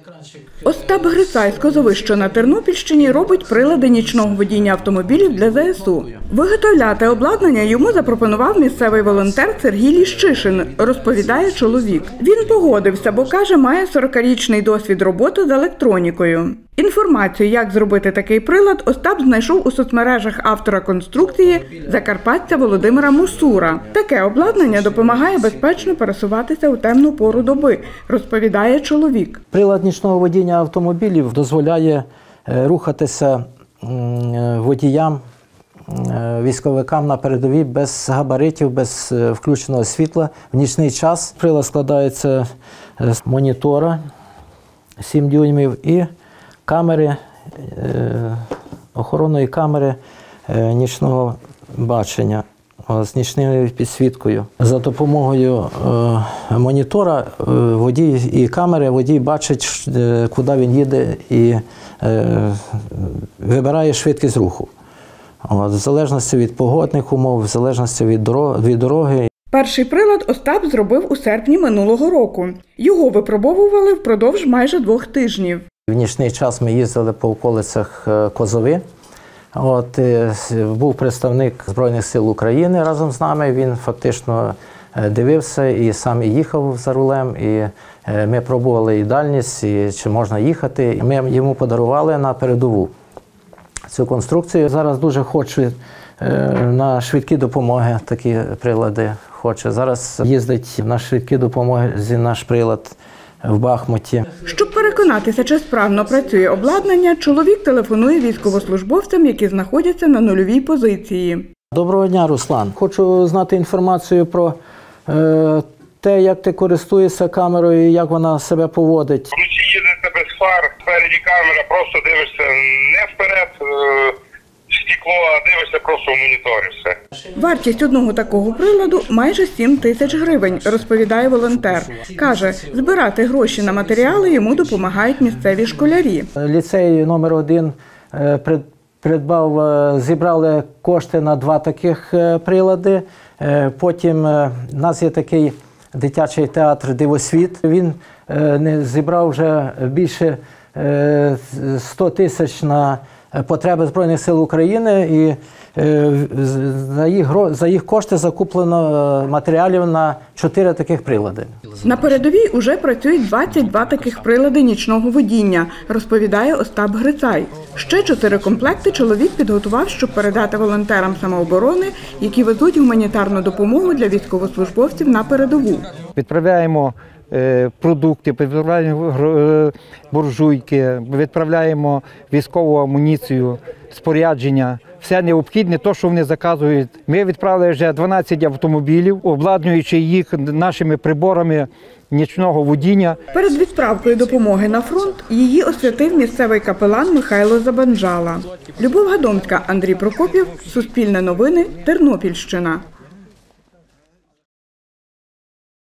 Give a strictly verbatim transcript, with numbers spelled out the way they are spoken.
Остап Грицай з Козови, що на Тернопільщині, робить прилади нічного водіння автомобілів для зе ес у. Виготовляти обладнання йому запропонував місцевий волонтер Сергій Ліщишин, розповідає чоловік. Він погодився, бо, каже, має сорокарічний досвід роботи з електронікою. Інформацію, як зробити такий прилад, Остап знайшов у соцмережах автора конструкції закарпатця Володимира Мусура. Таке обладнання допомагає безпечно пересуватися у темну пору доби, розповідає чоловік. Прилад нічного водіння автомобілів дозволяє рухатися водіям, військовикам на передовій без габаритів, без включеного світла в нічний час. Прилад складається з монітора сім дюймів і камери, охоронної камери нічного бачення з нічною підсвіткою. За допомогою монітора водій і камери водій бачить, куди він їде, і вибирає швидкість руху. В залежності від погодних умов, в залежності від дороги. Перший прилад Остап зробив у серпні минулого року. Його випробовували впродовж майже двох тижнів. В нічний час ми їздили по околицях Козови. От, був представник Збройних сил України разом з нами, він фактично дивився і сам їхав за рулем, і ми пробували і дальність, і чи можна їхати. Ми йому подарували на передову цю конструкцію. Зараз дуже хочу на швидкі допомоги такі прилади. Хоче. Зараз їздить на швидкі допомоги наш прилад в Бахмуті. Щоб переконатися, чи справно працює обладнання, чоловік телефонує військовослужбовцям, які знаходяться на нульовій позиції. Доброго дня, Руслан. Хочу знати інформацію про е, те, як ти користуєшся камерою і як вона себе поводить. Вночі їдете без фар, спереді камера, просто дивишся не вперед, е, стекло, а дивишся просто в моніторі все. Вартість одного такого приладу – майже сім тисяч гривень, розповідає волонтер. Каже, збирати гроші на матеріали йому допомагають місцеві школярі. Ліцей номер один придбав, зібрали кошти на два таких прилади. Потім у нас є такий дитячий театр «Дивосвіт». Він зібрав вже більше ста тисяч на потреби Збройних сил України, і за їх, за їх кошти закуплено матеріалів на чотири таких прилади. На передовій уже працюють двадцять два таких прилади нічного водіння, розповідає Остап Грицай. Ще чотири комплекти чоловік підготував, щоб передати волонтерам самооборони, які везуть гуманітарну допомогу для військовослужбовців на передову. Відправляємо продукти, відправляємо буржуйки, відправляємо військову амуніцію, спорядження. Все необхідне, те, що вони заказують. Ми відправили вже дванадцять автомобілів, обладнуючи їх нашими приборами нічного водіння. Перед відправкою допомоги на фронт її освятив місцевий капелан Михайло Забанжала. Любов Гадомська, Андрій Прокопів, Суспільне новини, Тернопільщина.